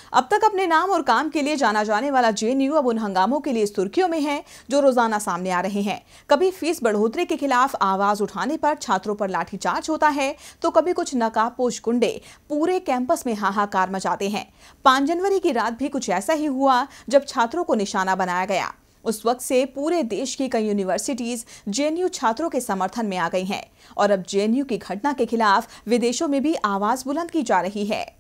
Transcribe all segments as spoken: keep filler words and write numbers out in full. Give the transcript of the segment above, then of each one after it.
अब तक अपने नाम और काम के लिए जाना जाने वाला जेएनयू अब उन हंगामों के लिए सुर्खियों में है जो रोजाना सामने आ रहे हैं। कभी फीस बढ़ोतरी के खिलाफ आवाज उठाने पर छात्रों पर लाठीचार्ज होता है, तो कभी कुछ नकाबपोश गुंडे पूरे कैंपस में हाहाकार मचाते हैं। पांच जनवरी की रात भी कुछ ऐसा ही हुआ जब छात्रों को निशाना बनाया गया। उस वक्त से पूरे देश की कई यूनिवर्सिटीज जेएनयू छात्रों के समर्थन में आ गई हैं और अब जेएनयू की घटना के खिलाफ विदेशों में भी आवाज बुलंद की जा रही है।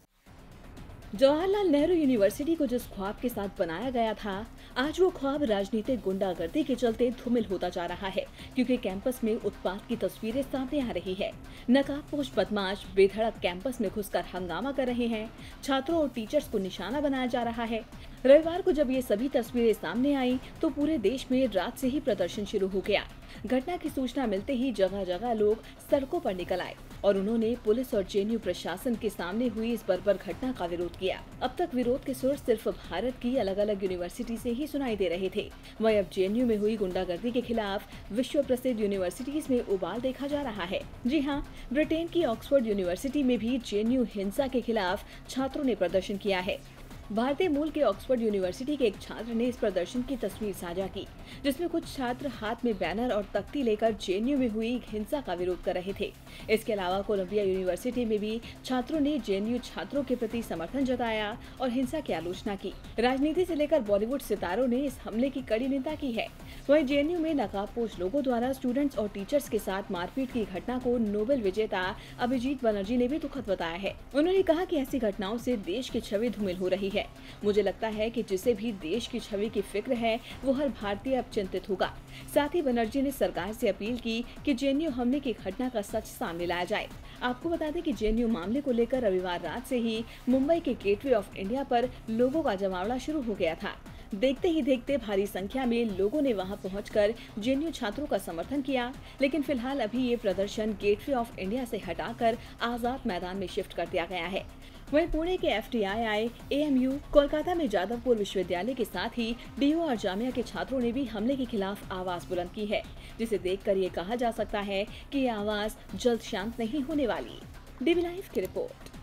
जवाहरलाल नेहरू यूनिवर्सिटी को जिस ख्वाब के साथ बनाया गया था, आज वो ख्वाब राजनीतिक गुंडागर्दी के चलते धूमिल होता जा रहा है, क्योंकि कैंपस में उत्पात की तस्वीरें सामने आ रही है। नकाबपोश बदमाश बेधड़क कैंपस में घुसकर हंगामा कर रहे हैं, छात्रों और टीचर्स को निशाना बनाया जा रहा है। रविवार को जब ये सभी तस्वीरें सामने आई तो पूरे देश में रात से ही प्रदर्शन शुरू हो गया। घटना की सूचना मिलते ही जगह जगह लोग सड़कों पर निकल आए और उन्होंने पुलिस और जेएनयू प्रशासन के सामने हुई इस बर्बर घटना का विरोध किया। अब तक विरोध के सुर सिर्फ भारत की अलग अलग यूनिवर्सिटी से ही सुनाई दे रहे थे, वहीं अब जेएनयू में हुई गुंडागर्दी के खिलाफ विश्व प्रसिद्ध यूनिवर्सिटीज में उबाल देखा जा रहा है। जी हाँ, ब्रिटेन की ऑक्सफोर्ड यूनिवर्सिटी में भी जेएनयू हिंसा के खिलाफ छात्रों ने प्रदर्शन किया है। भारतीय मूल के ऑक्सफोर्ड यूनिवर्सिटी के एक छात्र ने इस प्रदर्शन की तस्वीर साझा की, जिसमें कुछ छात्र हाथ में बैनर और तख्ती लेकर जेएनयू में हुई हिंसा का विरोध कर रहे थे। इसके अलावा कोलंबिया यूनिवर्सिटी में भी छात्रों ने जेएनयू छात्रों के प्रति समर्थन जताया और हिंसा की आलोचना की। राजनीति से लेकर बॉलीवुड सितारों ने इस हमले की कड़ी निंदा की है। वहीं जेएनयू में नकाबपोश लोगों द्वारा स्टूडेंट्स और टीचर्स के साथ मारपीट की घटना को नोबेल विजेता अभिजीत बनर्जी ने भी दुखद बताया है। उन्होंने कहा कि ऐसी घटनाओं से देश की छवि धूमिल हो रही है। मुझे लगता है कि जिसे भी देश की छवि की फिक्र है वो हर भारतीय अब चिंतित होगा। साथ ही बनर्जी ने सरकार से अपील की कि जेएनयू हमले की घटना का सच सामने लाया जाए। आपको बता दें कि जेएनयू मामले को लेकर रविवार रात से ही मुंबई के गेटवे ऑफ इंडिया पर लोगों का जमावड़ा शुरू हो गया था। देखते ही देखते भारी संख्या में लोगों ने वहां पहुंचकर जेएनयू छात्रों का समर्थन किया, लेकिन फिलहाल अभी ये प्रदर्शन गेटवे ऑफ इंडिया से हटाकर आजाद मैदान में शिफ्ट कर दिया गया है। वहीं पुणे के एफटीआईआई, एएमयू, कोलकाता में जादवपुर विश्वविद्यालय के साथ ही डीयू और जामिया के छात्रों ने भी हमले के खिलाफ आवाज बुलंद की है, जिसे देखकर ये कहा जा सकता है कि ये आवाज जल्द शांत नहीं होने वाली। डीबी लाइव की रिपोर्ट।